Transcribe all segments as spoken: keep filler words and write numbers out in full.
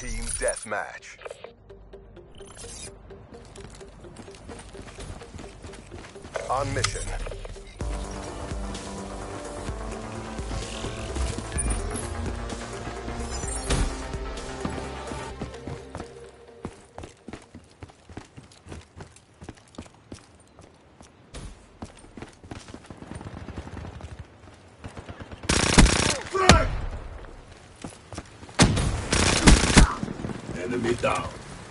Team Deathmatch. On mission. Enemy down.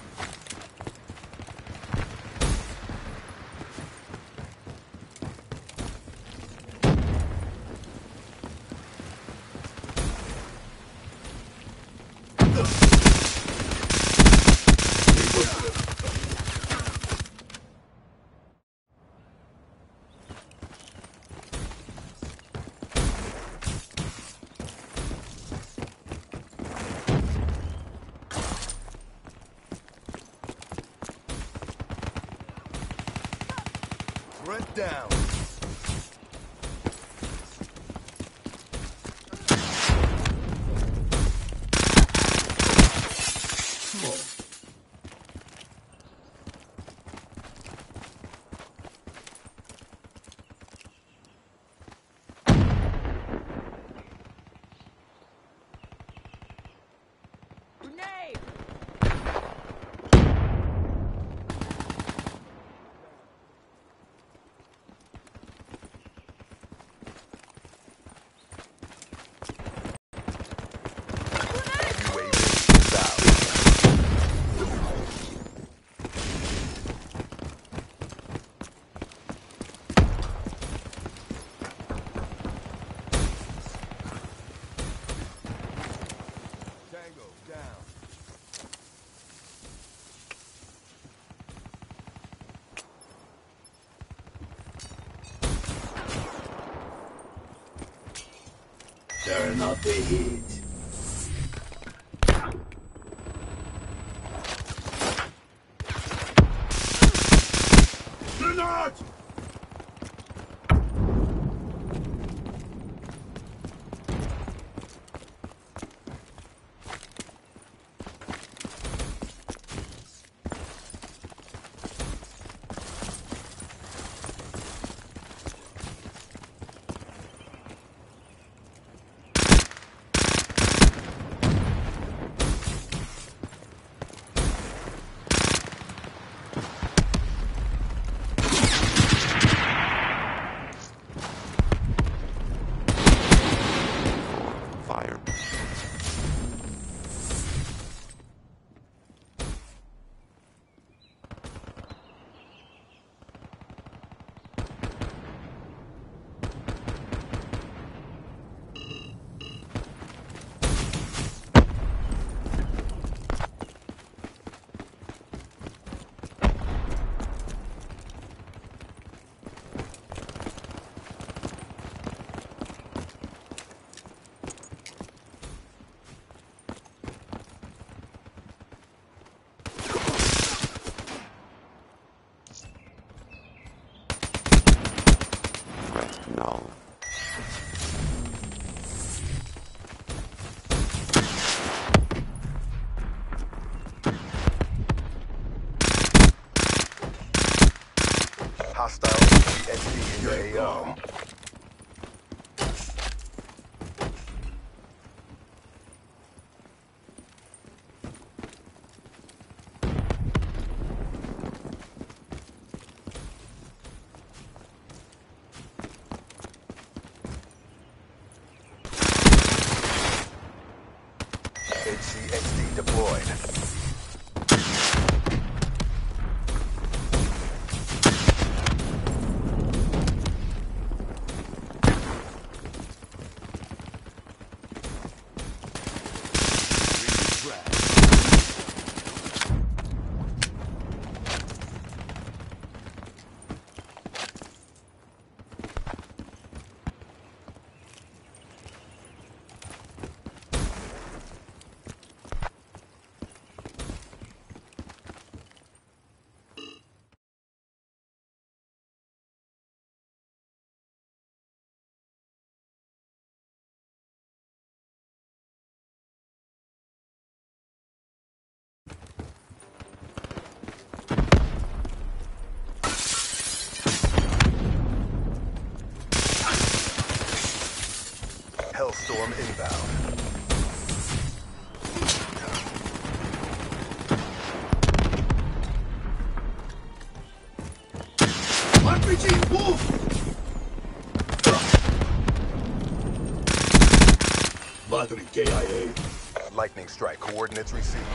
Threat down. Grenade! U A V is out. Tango down. They're not the hit. Grenade! Fire. Threat null. Hostile H S D in your A O. H C X D deployed. Hellstorm inbound. R P G, move! Battery K I A. Lightning strike coordinates received.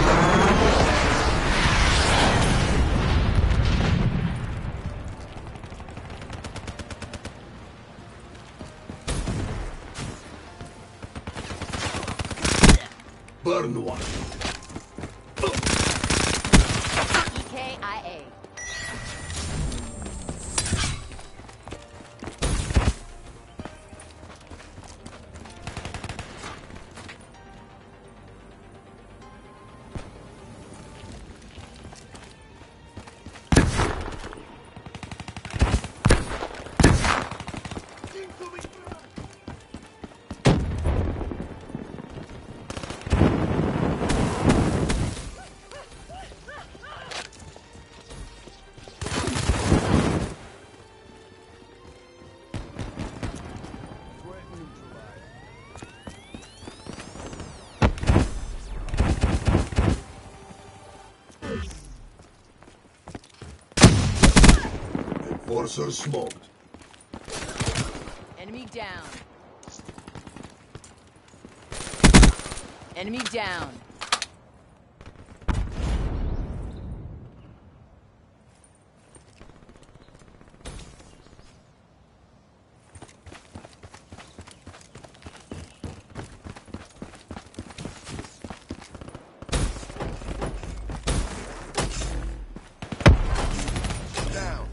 Burn one. E K I A. Enforcer smoked. Enemy down. Enemy down. Down.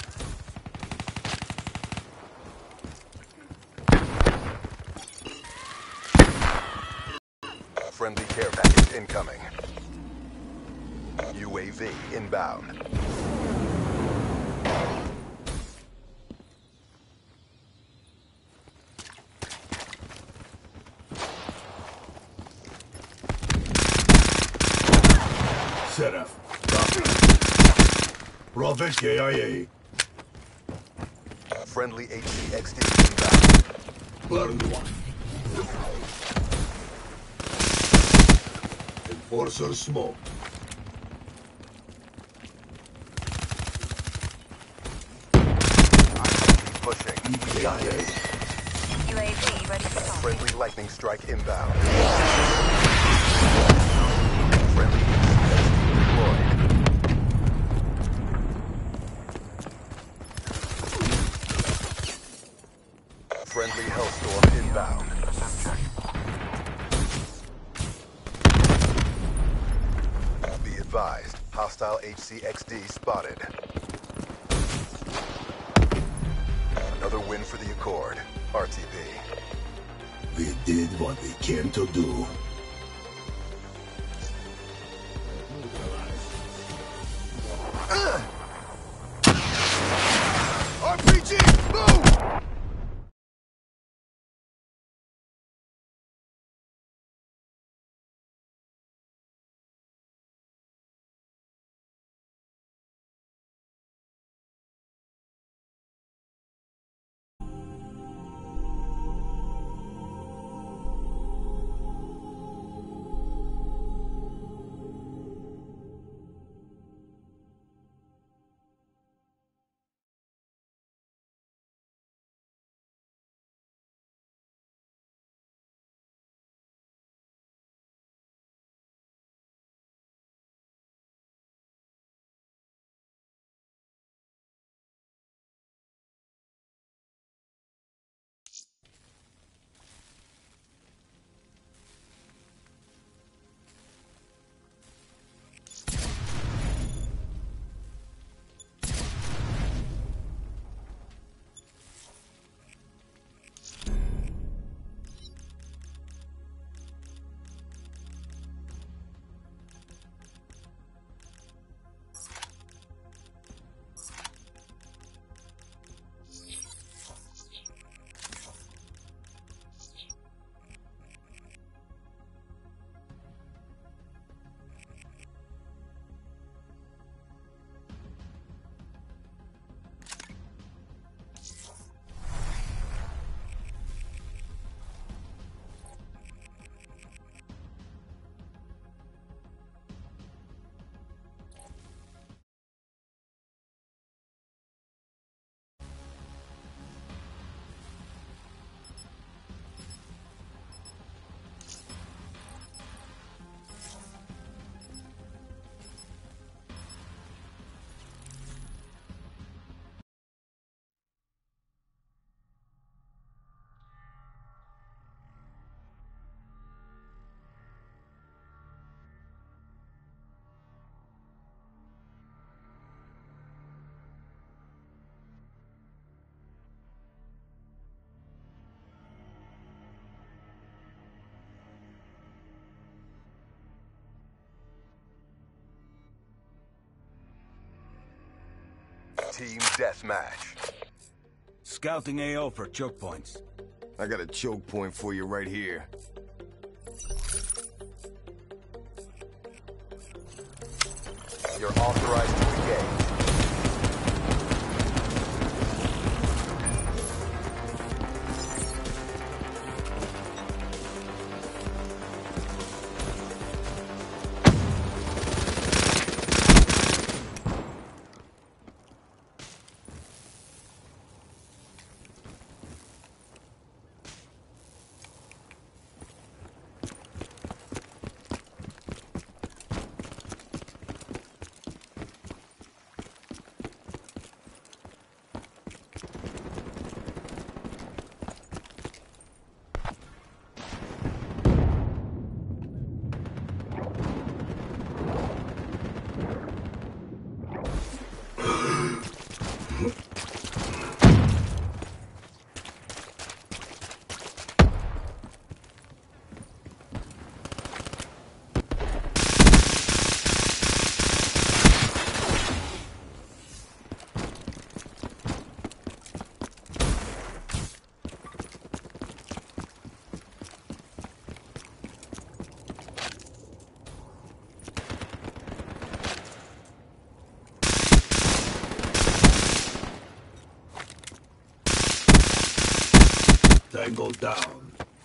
Friendly care package incoming. U A V inbound. Seraph. Prophet K I A. Friendly H C X D inbound. Burn one. Enforcer smoked. Keep pushing. K I A. U A V ready for call. Friendly lightning strike inbound. Friendly H C X D deployed. Friendly Hellstorm inbound. Be advised, hostile H C X D spotted. Another win for the Accord. R T B. We did what we came to do. R P G, move! Team deathmatch. Scouting A O for choke points. I got a choke point for you right here. You're authorized to engage. Tango down.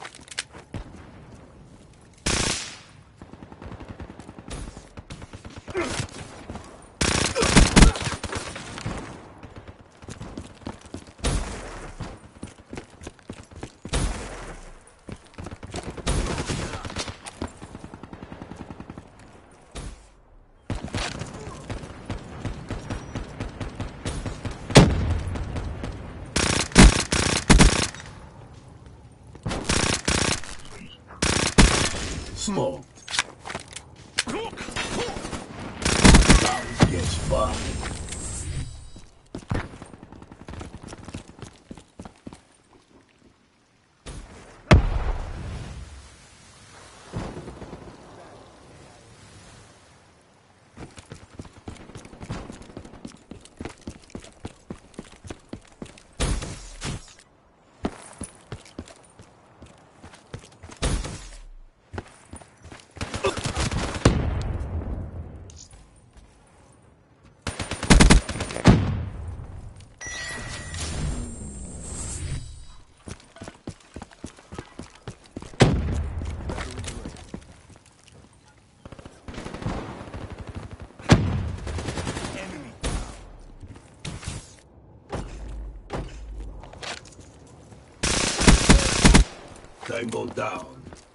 Smoked. Round gets fun. Tango down.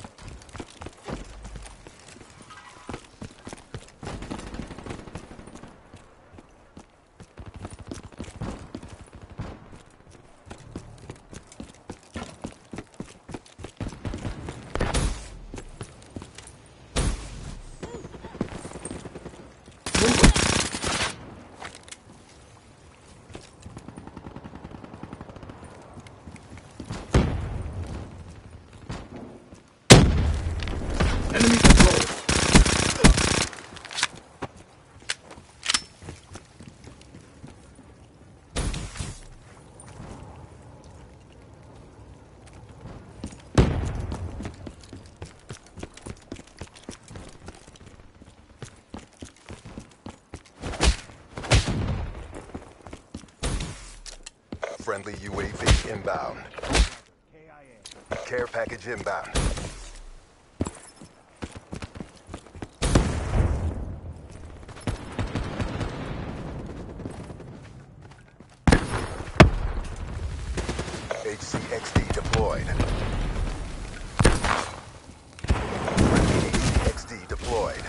Enemy control. Friendly U A V inbound. Care package inbound. H C X D deployed. Friendly H C X D deployed.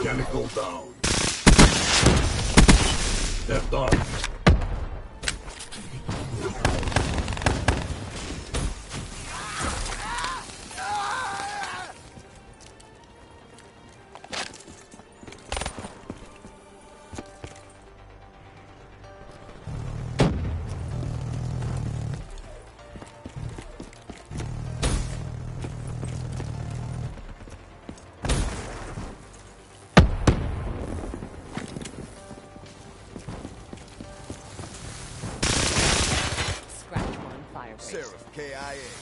Chemical down. They're done. Seraph, K I A.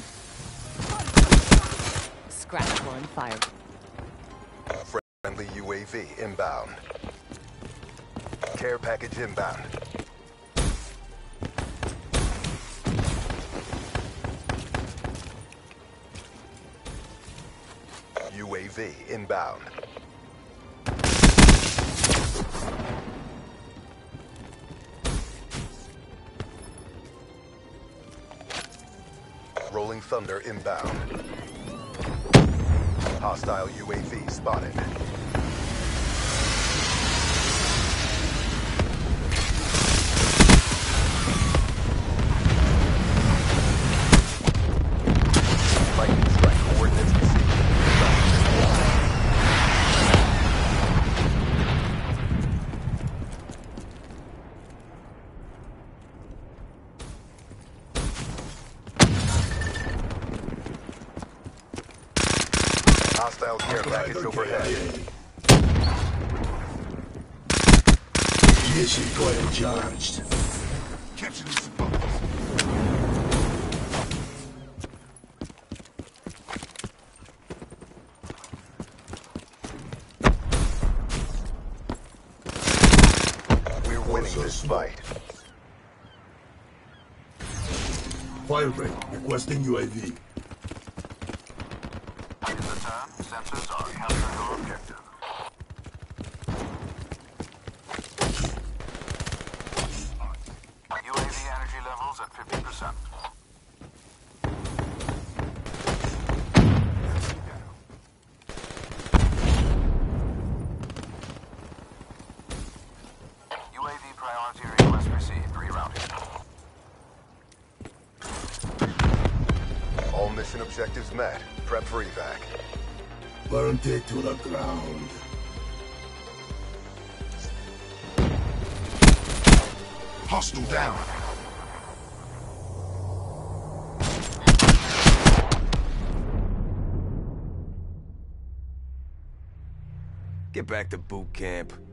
Scratch one, fire. Friendly U A V inbound. Care package inbound. U A V inbound. Rolling Thunder inbound. Hostile U A V spotted. Lightning strike coordinates received. Hostile care package overhead. Mission coil charged. Capture these bugs. We're winning this fight. Firebreak requesting U A V. Sensors are capturing our objective. U A V energy levels at fifty percent. U A V priority request received. Rerouting. All mission objectives met. Prep for evac. Burned it to the ground. Hostile down. Get back to boot camp.